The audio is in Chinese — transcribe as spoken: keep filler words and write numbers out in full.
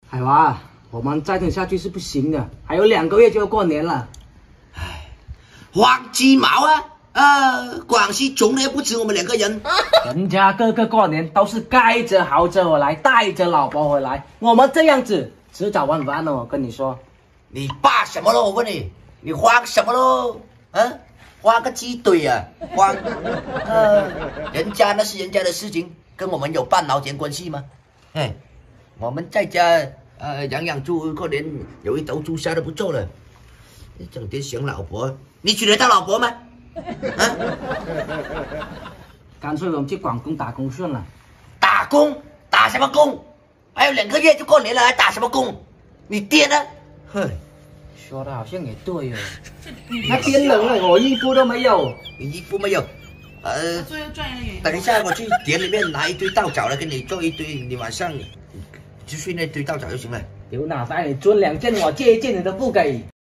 海娃，我们再等下去是不行的，还有两个月就要过年了。 唉，黄鸡毛啊！呃，广西穷的不止我们两个人， 人家个个过年都是盖着豪车回来，带着老婆回来，我们这样子迟早晚晚的。我跟你说， 你怕什么喽？我问你，你慌什么喽？啊，慌个鸡腿啊！慌，呃，人家那是人家的事情，跟我们有半毛钱关系吗？哎，我们在家呃养养猪，过年有一头猪杀的不错了。你整天想老婆，你娶得到老婆吗？啊！ 干脆我们去广东打工算了。 打工？打什么工？还有两个月就过年了，还打什么工？你爹呢？哼， 说的好像也对哦。那天冷了，我衣服都没有。 你衣服没有？呃，等一下我去田里面拿一堆稻草来给你做一堆，你晚上就睡那堆稻草就行了。 有脑袋，你尊两件我借一件你都不给。